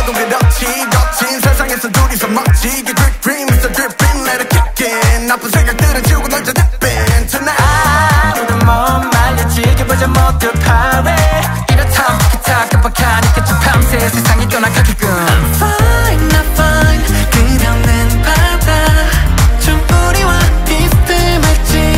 너도 그렇지 거친 세상에서 둘이서 멋지게 Drip dream is a drip dream let it kick in 나쁜 생각들은 지우고 널 저 dip in tonight 우린 몸 말려 즐겨보자 모두 party 이렇다면 티키타 깜빡하니까 좀 밤새 세상이 떠나가게끔 I'm fine not fine 끝없는 바다 좀 우리와 비슷해 맞지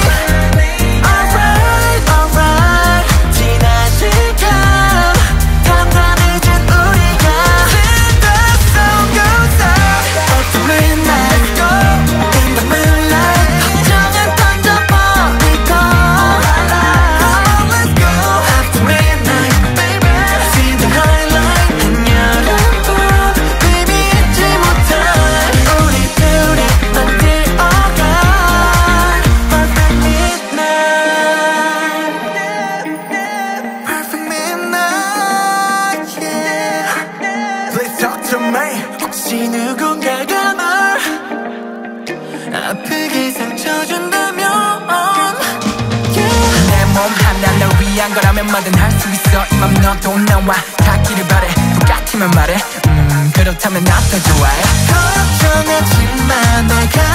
Alright alright 지난 시간 단단해진 우리가 Let the song goes out Up to midnight Let's go In the moonlight 걱정은 던져버리고 Let's go Up to midnight baby See the highlight 한여름밤 Baby 잊지 못할 우리 둘이 만들어갈 Perfect midnight Perfect midnight yeah Please talk to me 혹시 누군가가 널 아프게 상처 준다면 내 몸 하나 널 위한 거라면 뭐든 할 수 있어 이 맘 너도 나와 닿기를 바래 똑같으면 말해 그렇다면 나 더 좋아해 걱정하지 마 내가